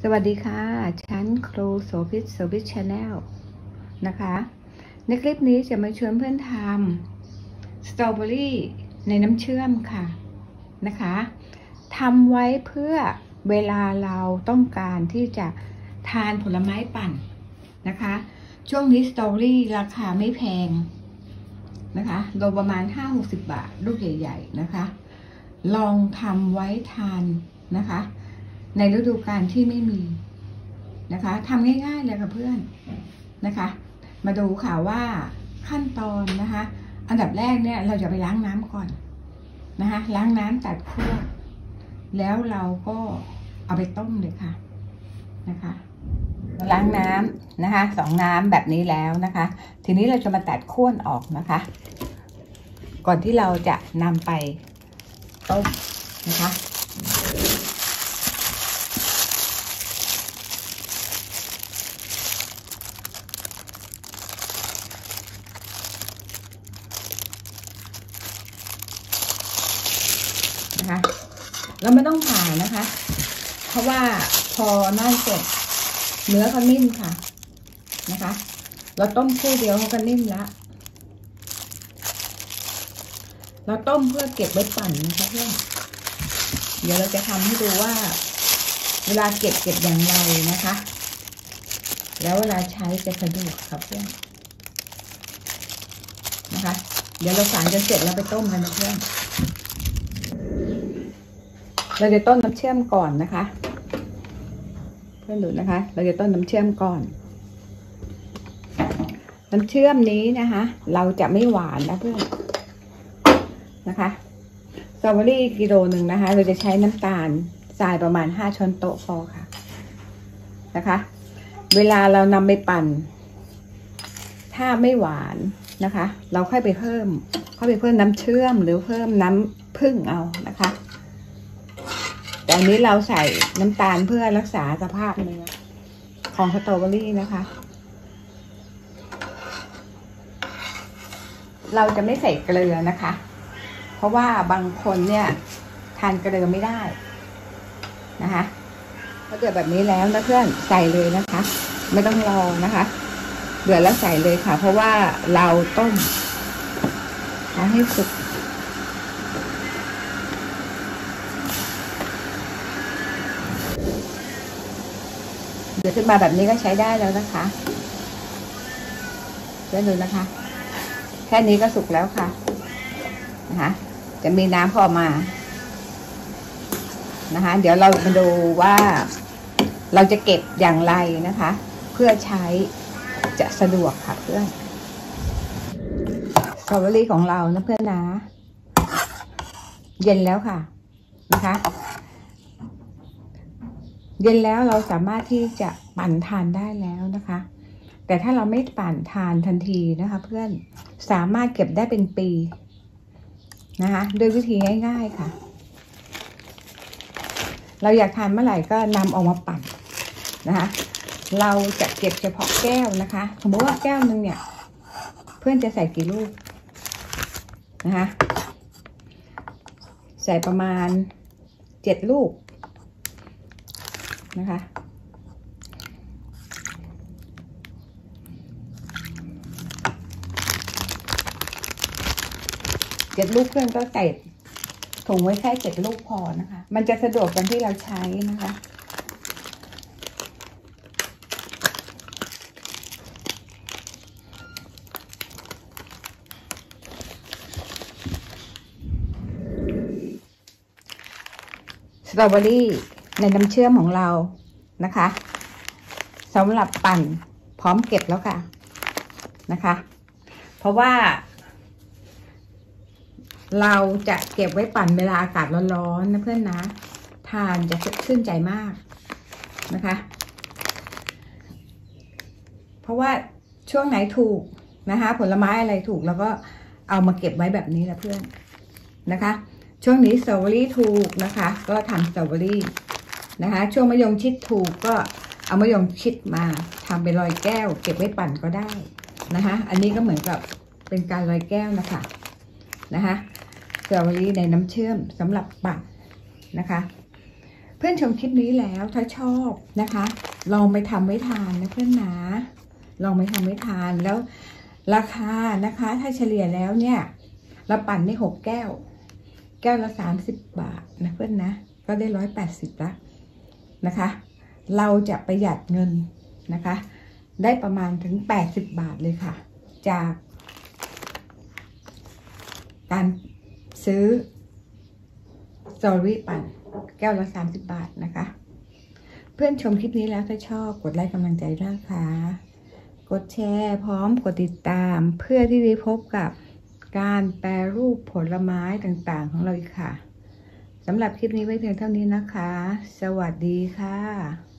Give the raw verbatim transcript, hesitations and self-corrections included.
สวัสดีค่ะฉันครูโสภิตโสภิตชาแนลนะคะในคลิปนี้จะมาชวนเพื่อนทำสตรอเบอรี่ในน้ำเชื่อมค่ะนะคะทำไว้เพื่อเวลาเราต้องการที่จะทานผลไม้ปั่นนะคะช่วงนี้สตรอเบอรี่ราคาไม่แพงนะคะโดยประมาณ ห้าถึงหกสิบ บาทลูกใหญ่ๆนะคะลองทำไว้ทานนะคะในฤดูกาลที่ไม่มีนะคะทำง่ายๆเลยค่ะเพื่อนนะคะมาดูค่ะว่าขั้นตอนนะคะอันดับแรกเนี่ยเราจะไปล้างน้ำก่อนนะคะล้างน้ำตัดขั้วแล้วเราก็เอาไปต้มเลยค่ะนะคะล้างน้ำนะคะสองน้ำแบบนี้แล้วนะคะทีนี้เราจะมาตัดขั้วออกนะคะก่อนที่เราจะนำไปต้มนะคะนะคะเราไม่ต้องผ่านะคะเพราะว่าพอนั่นเสร็จเนื้อเขานิ่มค่ะนะคะเราต้มคู่เดียวเขาก็นิ่มแล้วเราต้มเพื่อเก็บไว้ปั่นนะคะเพื่อนเดี๋ยวเราจะทำให้ดูว่าเวลาเก็บเก็บอย่างไรนะคะแล้วเวลาใช้จะสะดวกครับเพื่อนนะคะเดี๋ยวเราสารจนเสร็จแล้วไปต้มกันนะเพื่อนเราจะต้มน้ำเชื่อมก่อนนะคะเพื่อนดูนะคะเราจะต้มน้ำเชื่อมก่อนน้ำเชื่อมนี้นะคะเราจะไม่หวานนะเพื่อนนะคะสตรอเบอรี่กิโลหนึ่งนะคะเราจะใช้น้ำตาลทรายประมาณห้าช้อนโต๊ะพอค่ะนะคะเวลาเรานำไปปั่นถ้าไม่หวานนะคะเราค่อยไปเพิ่มค่อยไปเพิ่มน้ำเชื่อมหรือเพิ่มน้ำผึ้งเอานะคะแต่อันนี้เราใส่น้ำตาลเพื่อรักษาสภาพเนื้อของสตรอเบอรี่นะคะเราจะไม่ใส่เกลือนะคะเพราะว่าบางคนเนี่ยทานเกลือไม่ได้นะคะพอเดือดแบบนี้แล้วนะเพื่อนใส่เลยนะคะไม่ต้องรอนะคะเดือดแล้วใส่เลยค่ะเพราะว่าเราต้มให้สุกเดือดขึ้นมาแบบนี้ก็ใช้ได้แล้วนะคะเพื่อนดูนะคะแค่นี้ก็สุกแล้วค่ะนะคะจะมีน้ำพอมานะคะเดี๋ยวเรามาดูว่าเราจะเก็บอย่างไรนะคะเพื่อใช้จะสะดวกค่ะเพื่อนสตรอเบอรี่ของเรานะเพื่อนนะเย็นแล้วค่ะนะคะเย็นแล้วเราสามารถที่จะปั่นทานได้แล้วนะคะแต่ถ้าเราไม่ปั่นทานทันทีนะคะเพื่อนสามารถเก็บได้เป็นปีนะคะโดยวิธีง่ายๆค่ะเราอยากทานเมื่อไหร่ก็นำออกมาปั่นนะคะเราจะเก็บเฉพาะแก้วนะคะสมมติว่าแก้วหนึ่งเนี่ยเพื่อนจะใส่กี่ลูกนะคะใส่ประมาณเจ็ดลูกนะคะเจ็ดลูกเพื่อนก็ใส่ถุงไว้แค่เจ็ดลูกพอนะคะมันจะสะดวกกันที่เราใช้นะคะสตรอเบอรี่ในน้ำเชื่อมของเรานะคะสำหรับปั่นพร้อมเก็บแล้วค่ะนะคะเพราะว่าเราจะเก็บไว้ปั่นเวลาอากาศร้อนๆนะเพื่อนนะทานจะชื่นใจมากนะคะเพราะว่าช่วงไหนถูกนะคะผลไม้อะไรถูกแล้วก็เอามาเก็บไว้แบบนี้แหละเพื่อนนะคะช่วงนี้สตรอเบอรี่ถูกนะคะก็ทำสตรอเบอรี่นะคะช่วงมะยงชิดถูกก็เอามะยงชิดมาทำเป็นลอยแก้วเก็บไว้ปั่นก็ได้นะคะอันนี้ก็เหมือนกับเป็นการลอยแก้วนะคะนะคะสตรอเบอรี่ในน้ำเชื่อมสำหรับปั่นนะคะ เพื่อนชมคลิปนี้แล้วถ้าชอบนะคะลองไปทำไว้ทานนะเพื่อนนะลองไปทำไว้ทานแล้วราคานะคะถ้าเฉลี่ยแล้วเนี่ยเราปั่นได้หกแก้วแก้วละสามสิบบาทนะเพื่อนนะก็ได้ร้อยแปดสิบละนะคะเราจะประหยัดเงินนะคะได้ประมาณถึงแปดสิบบาทเลยค่ะจากการซื้อสตรอเบอรี่ปั่นแก้วละสามสิบบาทนะคะเพื่อนชมคลิปนี้แล้วถ้าชอบกดไลค์กำลังใจนะคะกดแชร์พร้อมกดติดตามเพื่อที่จะพบกับการแปรรูปผลไม้ต่างๆของเราอีกค่ะสำหรับคลิปนี้ไว้เพียงเท่านี้นะคะสวัสดีค่ะ